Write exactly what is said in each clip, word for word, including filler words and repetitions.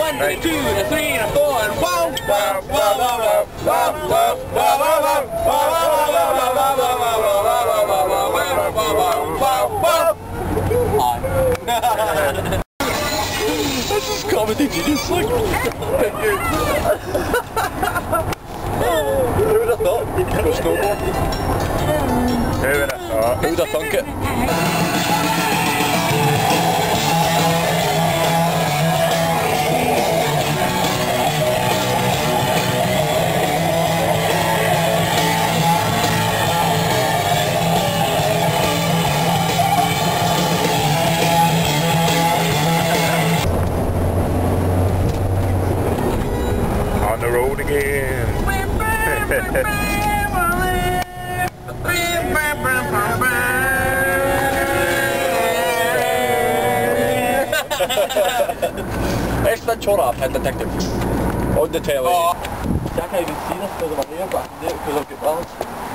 one, right. two, and a three, and a four, and wow, wow, wow, wow, wow, wow, wow, wow, this is comedy genius, like. Who would have thought you could go snowboard? Who would have thought? Who would have thunk it? On the road again. Extra chora, pet detective. On the telly. Oh. I can't even see this because of my hair, but I can do it because I've got balance.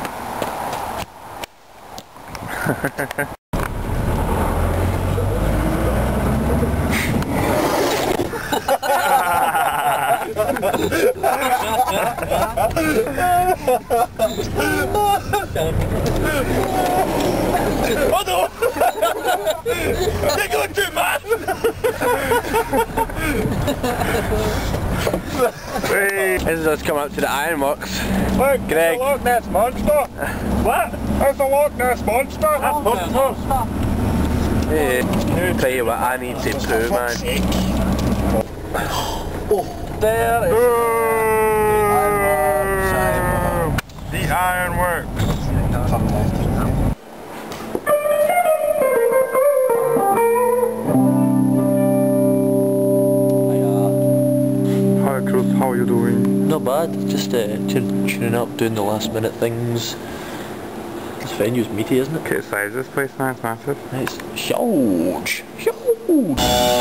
Oh no! They're going too mad! This is us coming up to the ironworks. Look, Greg. it's a Loch Ness Monster! What? It's a Loch Ness Monster! Hey, tell you what, I need to poo, man. Oh, there is the ironworks. Hi Chris, how are you doing? not bad, just uh, tuning up, doing the last minute things. This venue's meaty, isn't it? Okay, size of this place now, it's massive. It's huge, huge.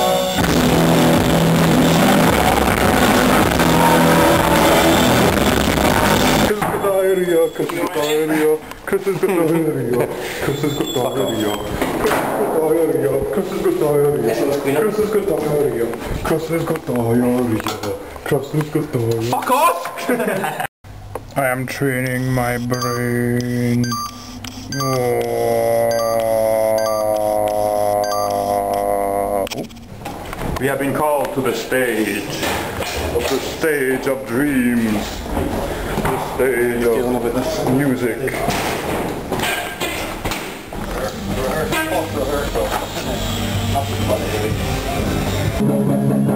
Diarrhea, Chris has got diarrhea, Chris has got diarrhea, Chris has got diarrhea, Chris has got diarrhea, Chris has got diarrhea, Chris has got diarrhea, Chris has got diarrhea. Fuck off! I am training my brain. We have been called to the stage, of the stage of dreams. Stage of music. Rehearsal.